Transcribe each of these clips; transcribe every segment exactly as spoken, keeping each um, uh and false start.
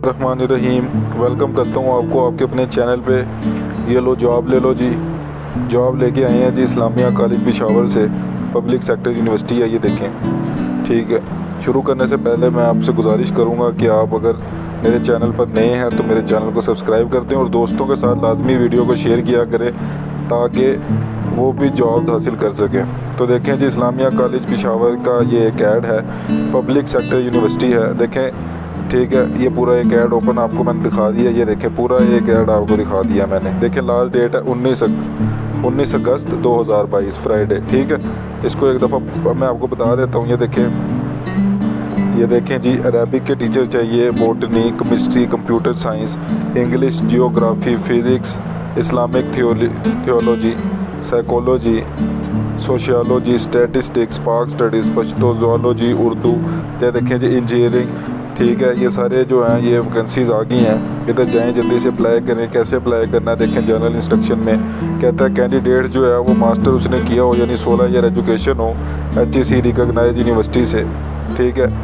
रहमानिर्रहीम। Welcome करता हूँ आपको आपके अपने चैनल पे। ये लो जॉब ले लो जी। जॉब लेके आए हैं जी इस्लामिया कॉलेज पेशावर से, पब्लिक सेक्टर यूनिवर्सिटी है ये देखें। ठीक है, शुरू करने से पहले मैं आपसे गुजारिश करूँगा कि आप अगर मेरे चैनल पर नए हैं तो मेरे चैनल को सब्सक्राइब कर दें और दोस्तों के साथ लाजमी वीडियो को शेयर किया करें ताकि वो भी जॉब्स हासिल कर सकें। तो देखें जी इस्लामिया कॉलेज पेशावर का ये एक ऐड है, पब्लिक सेक्टर यूनिवर्सिटी है देखें। ठीक है, ये पूरा एक ऐड ओपन आपको मैंने दिखा दिया। ये देखें पूरा एक ऐड आपको दिखा दिया मैंने। देखें लास्ट डेट है उन्नीस उन्नीस अगस्त दो हज़ार बाईस फ्राइडे। ठीक है, इसको एक दफ़ा मैं आपको बता देता हूँ। ये देखें ये देखें जी, अरबिक के टीचर चाहिए, botany, chemistry, computer science, English, geography, physics, Islamic theology, psychology, sociology, statistics, Pak studies, Pashto, zoology, Urdu. ये देखें जी इंजीनियरिंग। ठीक है, ये सारे जो हैं ये वैकेंसीज़ आ गई हैं। इधर जाएँ जल्दी से अप्लाई करें। कैसे अप्लाई करना है देखें, जनरल इंस्ट्रक्शन में कहता है कैंडिडेट जो है वो मास्टर उसने किया हो यानी सोलह ईयर एजुकेशन हो H E C recognised university से। ठीक है,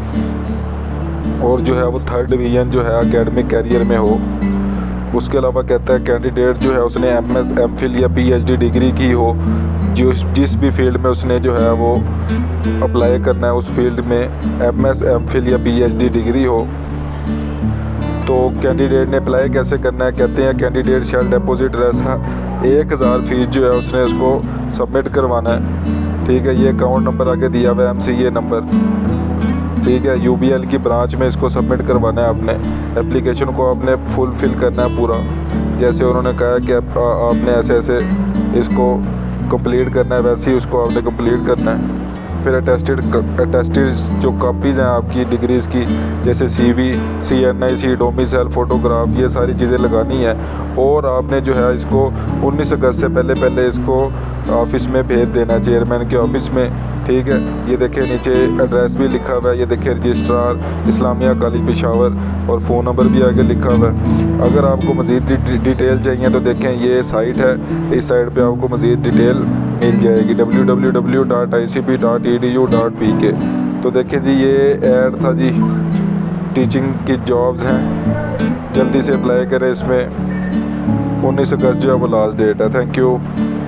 और जो है वो थर्ड डिवीज़न जो है एकेडमिक कैरियर में हो। उसके अलावा कहता है कैंडिडेट जो है उसने एम एस एम फिल या पी एच डी डिग्री की हो, जिस जिस भी फील्ड में उसने जो है वो अप्लाई करना है उस फील्ड में एम एस एम फिल या पी एच डी डिग्री हो। तो कैंडिडेट ने अप्लाई कैसे करना है, कहते हैं कैंडिडेट शैल डिपॉजिट रस एक हज़ार फ़ीस जो है उसने उसको सबमिट करवाना है। ठीक है, ये अकाउंट नंबर आगे दिया हुआ है, एम सी ए नंबर। ठीक है, यू बी एल की ब्रांच में इसको सबमिट करवाना है आपने। एप्लीकेशन को आपने फुल फिल करना है पूरा, जैसे उन्होंने कहा कि आप, आपने ऐसे ऐसे इसको कंप्लीट करना है वैसे ही उसको आपने कंप्लीट करना है। फिर अटेस्टेड अटेस्टेड जो कापीज़ हैं आपकी डिग्रीज़ की, जैसे C V, C N I C, domicile, photograph, ये सारी चीज़ें लगानी है। और आपने जो है इसको उन्नीस अगस्त से पहले पहले इसको ऑफ़िस में भेज देना है, चेयरमैन के ऑफ़िस में। ठीक है, ये देखिए नीचे एड्रेस भी लिखा हुआ है। ये देखिए रजिस्ट्रार इस्लामिया कॉलेज पेशावर और फ़ोन नंबर भी आगे लिखा हुआ है। अगर आपको मज़ीद डिटेल चाहिए तो देखें ये साइट है, इस साइट पे आपको मज़ीद डिटेल मिल जाएगी W W W dot I C P dot E D U dot P K. तो देखें जी ये ऐड था जी, टीचिंग की जॉब्स हैं, जल्दी से अप्लाई करें इसमें। उन्नीस अगस्त जो है वो लास्ट डेट है। Thank you.